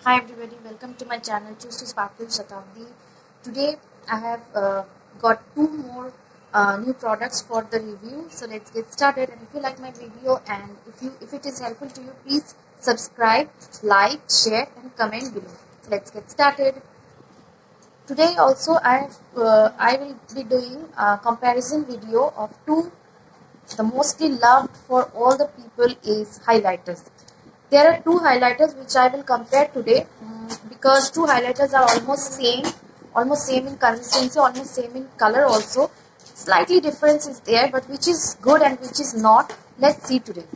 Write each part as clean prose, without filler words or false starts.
Hi everybody, welcome to my channel Choose to Sparkle Shatabdi. Today I have got two more new products for the review. So let's get started. And if you like my video and if it is helpful to you, please subscribe, like, share and comment below. So let's get started. Today also I will be doing a comparison video of the mostly loved for all the people is highlighters. There are two highlighters which I will compare today because two highlighters are almost same in consistency, almost same in color also. Slightly difference is there, but which is good and which is not, let's see today.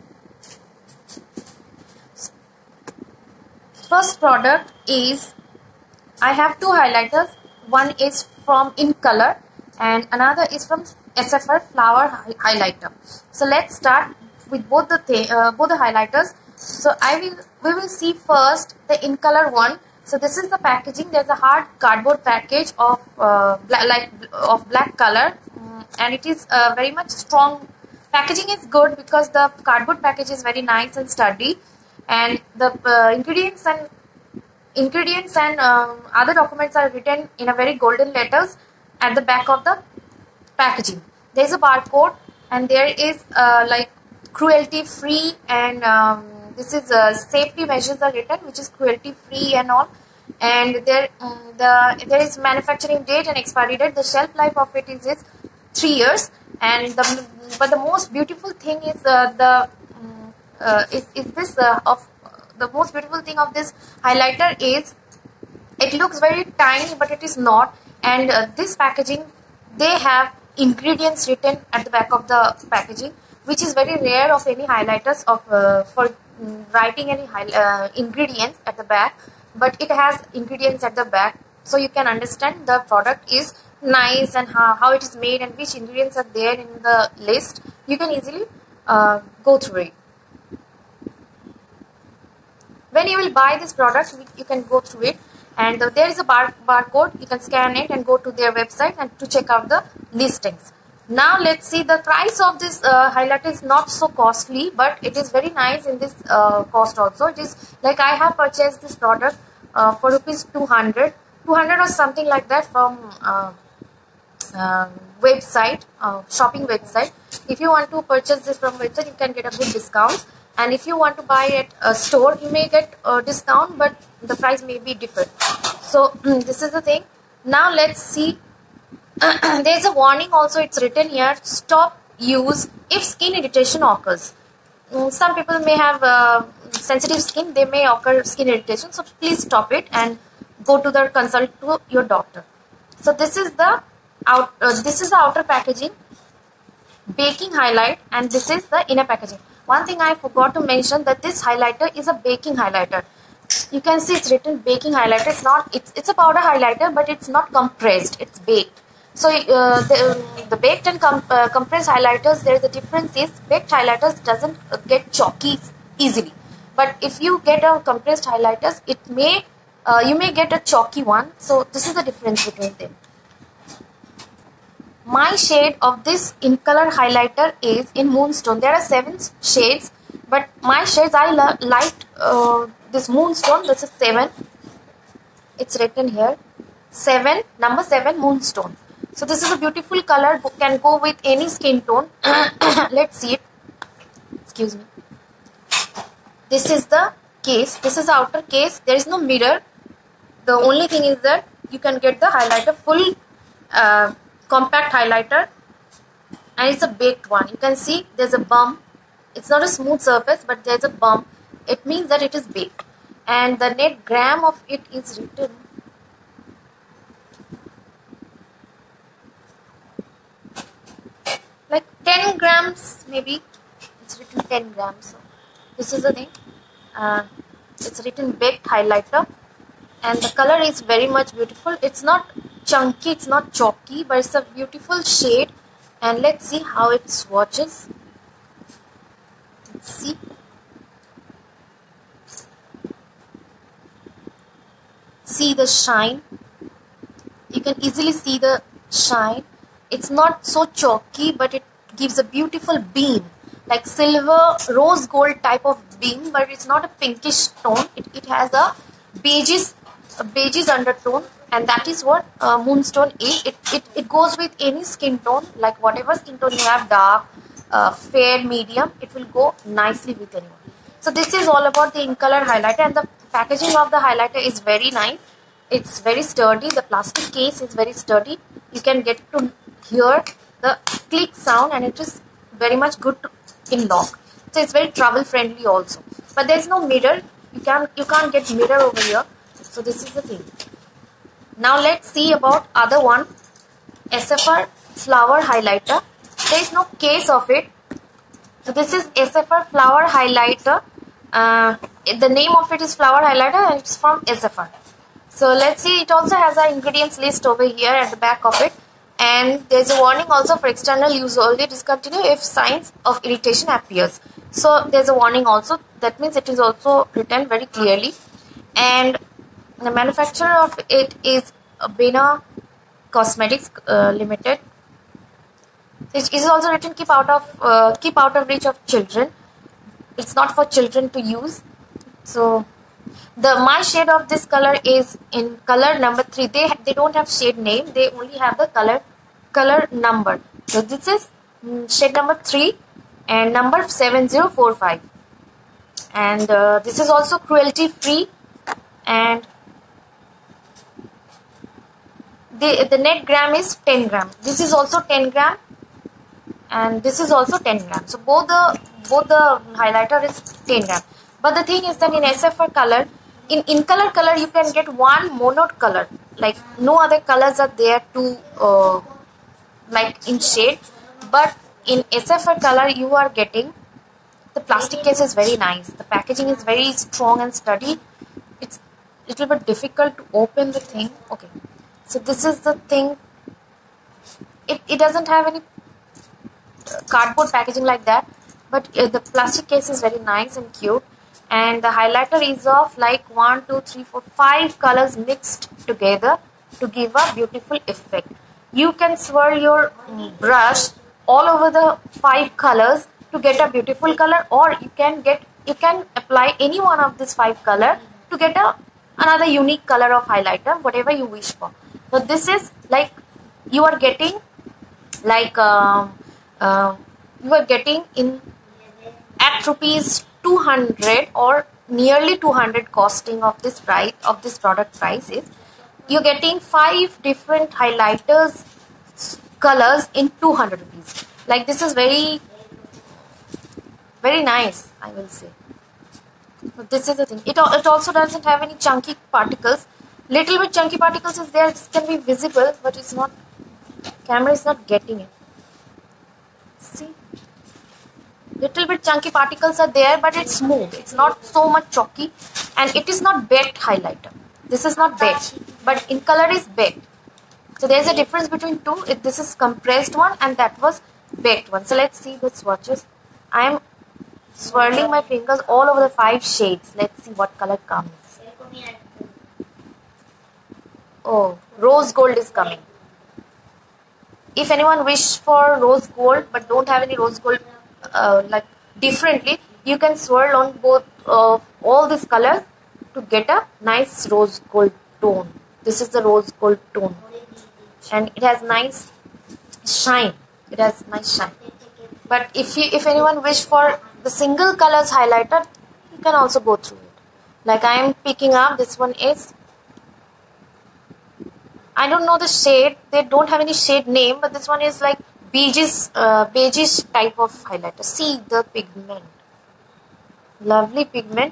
First product is, I have two highlighters. One is from In Color and another is from SFR Flower Highlighter. So let's start with both the highlighters. So we will see first the In Color one. So this is the packaging. There's a hard cardboard package of black color, and it is very much strong. Packaging is good because the cardboard package is very nice and sturdy, and the ingredients and other documents are written in a very golden letters at the back of the packaging. There is a barcode, and there is like cruelty free, and this is safety measures are written, which is cruelty free and all. And there is manufacturing date and expiry date. The shelf life of it is 3 years. And but the most beautiful thing is the most beautiful thing of this highlighter is it looks very tiny, but it is not. And this packaging, they have ingredients written at the back of the packaging, which is very rare of any highlighters for writing any ingredients at the back. But it has ingredients at the back, so you can understand the product is nice and how it is made and which ingredients are there in the list. You can easily go through it. When you will buy this product, you can go through it, and there is a barcode. You can scan it and go to their website and to check out the listings. Now let's see, the price of this highlighter is not so costly, but it is very nice in this cost also. It is like I have purchased this product for rupees 200 or something like that from website, shopping website. If you want to purchase this from website, you can get a good discount. And if you want to buy at a store, you may get a discount, but the price may be different. So this is the thing. Now let's see. There is a warning also, it's written here, stop use if skin irritation occurs. Some people may have sensitive skin, they may occur skin irritation, so please stop it and go to the consult to your doctor. So this is the outer packaging, baking highlight, and this is the inner packaging. One thing I forgot to mention, that this highlighter is a baking highlighter. You can see it's written baking highlighter. It's a powder highlighter, but it's not compressed, it's baked. So the baked and compressed highlighters, there is a difference is baked highlighters doesn't get chalky easily. But if you get a compressed highlighters, you may get a chalky one. So this is the difference between them. My shade of this In Color highlighter is in Moonstone. There are 7 shades, but my shades, I liked this Moonstone. This is 7. It's written here, number 7 Moonstone. So this is a beautiful color, can go with any skin tone. Let's see it. Excuse me. This is the case. This is the outer case. There is no mirror. The only thing is that you can get the highlighter, full compact highlighter, and it's a baked one. You can see there's a bump. It's not a smooth surface, but there's a bump. It means that it is baked. And the net gram of it is written. Like 10 grams maybe. It's written 10 grams. So this is the thing. It's written baked highlighter, and the color is very much beautiful. It's not chunky, it's not chalky, but it's a beautiful shade. And let's see how it swatches. Let's see. See the shine. You can easily see the shine. It's not so chalky, but it gives a beautiful beam, like silver rose gold type of beam, but it's not a pinkish tone. It has a beiges undertone, and that is what Moonstone is. It goes with any skin tone, like whatever skin tone you have, dark, fair, medium, it will go nicely with anyone. So this is all about the in color highlighter, and the packaging of the highlighter is very nice. It's very sturdy. The plastic case is very sturdy. You can get to hear the click sound, and it is very much good in lock. So it's very travel friendly also. But there is no mirror. You can't get mirror over here. So this is the thing. Now let's see about other one, SFR flower highlighter. There is no case of it. So this is SFR flower highlighter. The name of it is flower highlighter, and it's from SFR. So let's see, it also has an ingredients list over here at the back of it. And there's a warning also for external use only, discontinue if signs of irritation appears. So there's a warning also. That means it is also written very clearly. And the manufacturer of it is Bena Cosmetics Limited. It is also written keep out of reach of children. It's not for children to use. So my shade of this color is in color number 3. They don't have shade name. They only have the color number. So this is shade number 3 and number 7045. And this is also cruelty free, and the net gram is 10 gram. This is also 10 gram, and this is also 10 gram. So both the highlighter is 10 gram. But the thing is that in SFR color, in color you can get one monode color, like no other colors are there to like in shade. But in SFR color you are getting, the plastic case is very nice, the packaging is very strong and sturdy. It's a little bit difficult to open the thing. Okay, so this is the thing. It doesn't have any cardboard packaging like that, but the plastic case is very nice and cute. And the highlighter is of like 1, 2, 3, 4, 5 colors mixed together to give a beautiful effect. You can swirl your brush all over the 5 colors to get a beautiful color, or you can apply any one of these 5 color to get another unique color of highlighter, whatever you wish for. So this is like you are getting like you are getting in at rupees 200 or nearly 200 costing of this price of this product price is, you're getting 5 different highlighters colors in 200 rupees. Like this is very nice, I will say. But this is the thing. It also doesn't have any chunky particles. Little bit chunky particles is there. It can be visible, but it's not. Camera is not getting it. See, little bit chunky particles are there, but it's smooth. It's not so much chalky, and it is not baked highlighter. This is not baked, but in color is baked. So there's a difference between two. This is compressed one, and that was baked one. So let's see the swatches. I am swirling my fingers all over the 5 shades. Let's see what color comes. Oh, rose gold is coming. If anyone wish for rose gold but don't have any rose gold like differently, you can swirl on both all these colors to get a nice rose gold tone. This is the rose gold tone, and it has nice shine. It has nice shine. But if anyone wish for the single colors highlighter, you can also go through it. Like I am picking up, this one is, I don't know the shade. They don't have any shade name, but this one is like beige type of highlighter. See the pigment. Lovely pigment.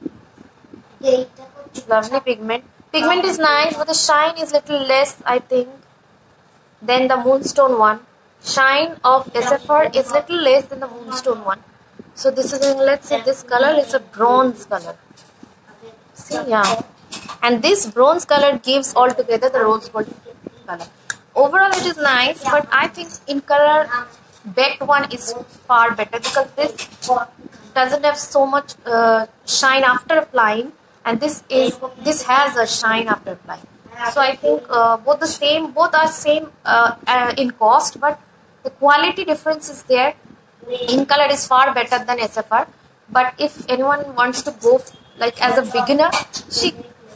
Lovely pigment. Pigment is nice, but the shine is little less, I think, than the Moonstone one. Shine of SFR is little less than the Moonstone one. So this is, let's say this color is a bronze color. See, yeah. And this bronze color gives altogether the rose gold color. Overall it is nice, but I think in color baked one is far better, because this doesn't have so much shine after applying, and this has a shine after applying. So I think both are same in cost, but the quality difference is there. In color is far better than SFR. But if anyone wants to go like as a beginner,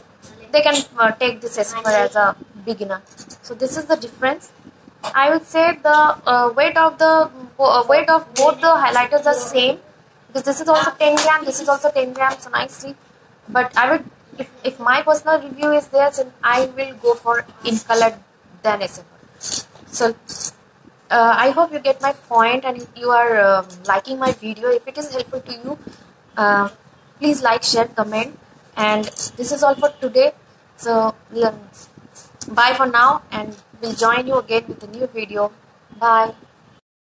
they can take this SFR as a beginner. So this is the difference. I would say the weight of both the highlighters are same, because this is also 10 gram, this is also 10 grams, so nicely. But I would, if my personal review is there, then I will go for in color than SFR. So I hope you get my point and you are liking my video. If it is helpful to you, please like, share, comment. And this is all for today. So bye for now, and we'll join you again with a new video. Bye.